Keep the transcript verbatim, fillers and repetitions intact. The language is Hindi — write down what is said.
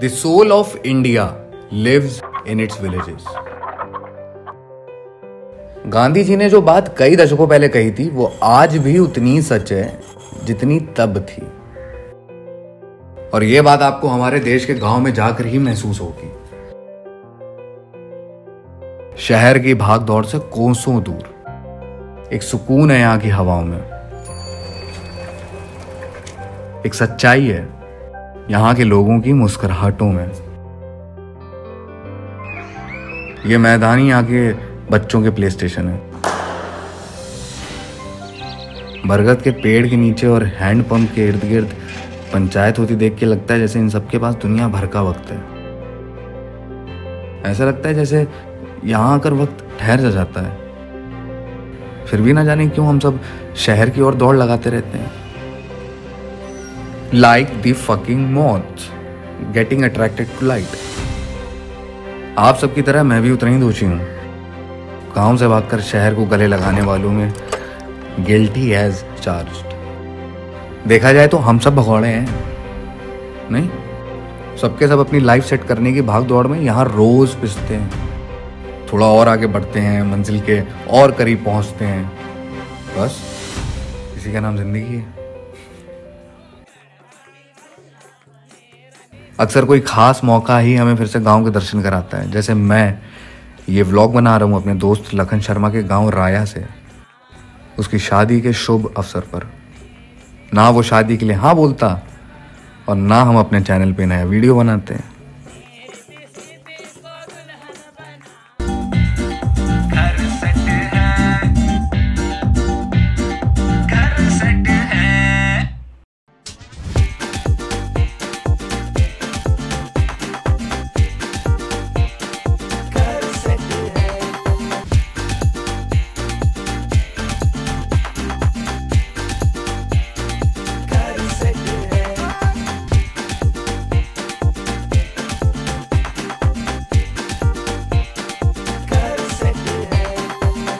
The soul of India lives in its villages. Gandhi ji ने जो बात कई दशकों पहले कही थी वो आज भी उतनी सच है जितनी तब थी। और ये बात आपको हमारे देश के गांव में जाकर ही महसूस होगी। शहर की भाग दौड़ से कोसों दूर एक सुकून है यहाँ की हवाओं में। एक सच्चाई है यहाँ के लोगों की मुस्कुराहटों में। ये मैदान ही यहाँ के बच्चों के प्ले स्टेशन है। बरगद के पेड़ के नीचे और हैंडपंप के इर्द गिर्द पंचायत होती देख के लगता है जैसे इन सबके पास दुनिया भर का वक्त है। ऐसा लगता है जैसे यहाँ आकर वक्त ठहर जाता है। फिर भी ना जाने क्यों हम सब शहर की ओर दौड़ लगाते रहते हैं। Like the fucking moth getting attracted to light. आप सबकी तरह मैं भी उतना ही दोषी हूँ। गांव से भागकर शहर को गले लगाने वालों में guilty as charged। देखा जाए तो हम सब भगौड़े हैं, नहीं? सबके सब अपनी लाइफ सेट करने की भाग दौड़ में यहाँ रोज पिसते हैं। थोड़ा और आगे बढ़ते हैं, मंजिल के और करीब पहुंचते हैं। बस इसी का नाम जिंदगी है। अक्सर कोई खास मौका ही हमें फिर से गांव के दर्शन कराता है। जैसे मैं ये व्लॉग बना रहा हूँ अपने दोस्त लखन शर्मा के गांव राया से, उसकी शादी के शुभ अवसर पर। ना वो शादी के लिए हाँ बोलता और ना हम अपने चैनल पे नया वीडियो बनाते हैं।